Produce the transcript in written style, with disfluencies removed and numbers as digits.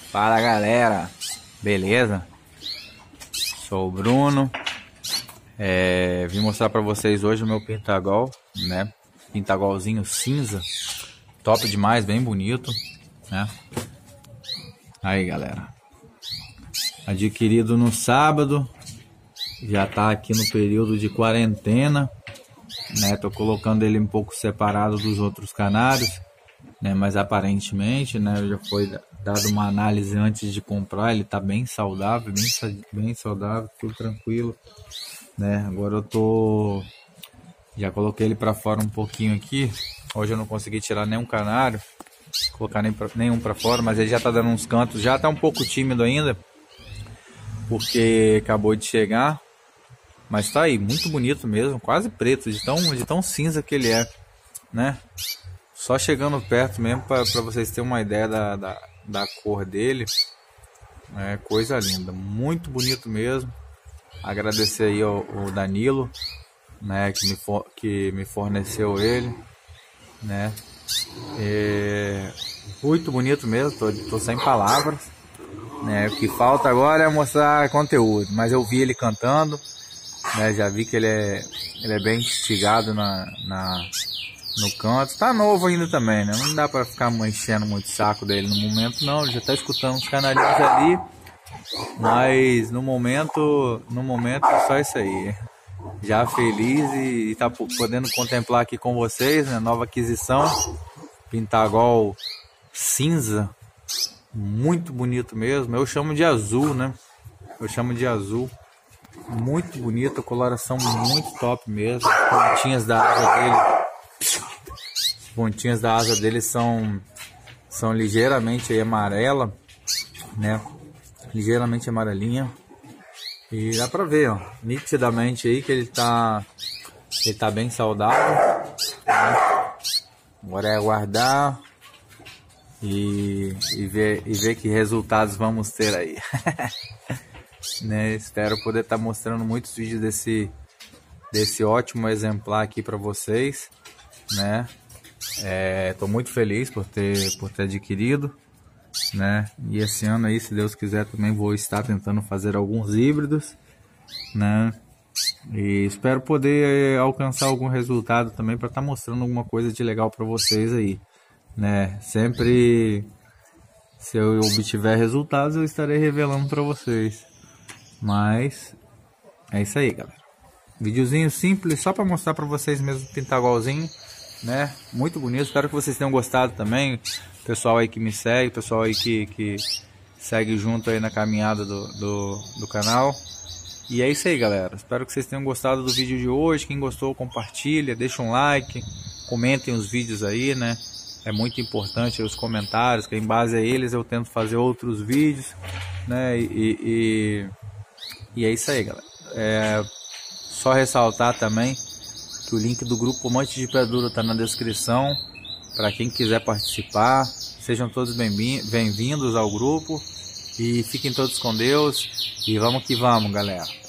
Fala galera, beleza? Sou o Bruno. Vim mostrar pra vocês hoje o meu Pentagol, né? Pentagolzinho cinza, top demais, bem bonito, né? Aí galera, adquirido no sábado, já tá aqui no período de quarentena, né? Tô colocando ele um pouco separado dos outros canários, né? Mas aparentemente, né, já foi dado uma análise antes de comprar, ele tá bem saudável, bem saudável, tudo tranquilo, né? Agora eu já coloquei ele para fora um pouquinho aqui. Hoje eu não consegui tirar nenhum canário, colocar nenhum para fora, mas ele já tá dando uns cantos, já tá um pouco tímido ainda, porque acabou de chegar, mas tá aí, muito bonito mesmo, quase preto, de tão cinza que ele é, né? Só chegando perto mesmo para vocês terem uma ideia da cor dele. É coisa linda, muito bonito mesmo. Agradecer aí ao Danilo, né, que me forneceu ele, né? Muito bonito mesmo, tô sem palavras, né? O que falta agora é mostrar conteúdo, mas eu vi ele cantando, né? Já vi que ele é bem instigado no canto. Tá novo ainda também, né? Não dá pra ficar enchendo muito o saco dele no momento não. Ele já tá escutando uns canarinhos ali, mas no momento é só isso aí. Já feliz e tá podendo contemplar aqui com vocês, né? Nova aquisição, Pentagol cinza, muito bonito mesmo. Eu chamo de azul, né? Eu chamo de azul. Muito bonito, a coloração muito top mesmo. As pontinhas da asa dele são ligeiramente aí amarela, né? Ligeiramente amarelinha. E dá pra ver, ó, nitidamente aí que ele tá bem saudável, né? Agora é aguardar e ver que resultados vamos ter aí. Né? Espero poder estar mostrando muitos vídeos desse ótimo exemplar aqui para vocês, né? Tô muito feliz por ter adquirido, né? E esse ano aí, se Deus quiser, também vou estar tentando fazer alguns híbridos, né? E espero poder alcançar algum resultado também para estar mostrando alguma coisa de legal para vocês aí, né? Sempre, se eu obtiver resultados, eu estarei revelando para vocês. Mas é isso aí, galera. Videozinho simples, só para mostrar para vocês mesmo o Pentagolzinho, né? Muito bonito, espero que vocês tenham gostado também. Pessoal aí que me segue, pessoal aí que segue junto aí na caminhada do canal. E é isso aí, galera. Espero que vocês tenham gostado do vídeo de hoje. Quem gostou, compartilha, deixa um like, comentem os vídeos aí, né? É muito importante os comentários, que em base a eles eu tento fazer outros vídeos, né? E é isso aí, galera. Só ressaltar também que o link do grupo Amante de Pedura está na descrição para quem quiser participar. Sejam todos bem-vindos ao grupo e fiquem todos com Deus. E vamos que vamos, galera.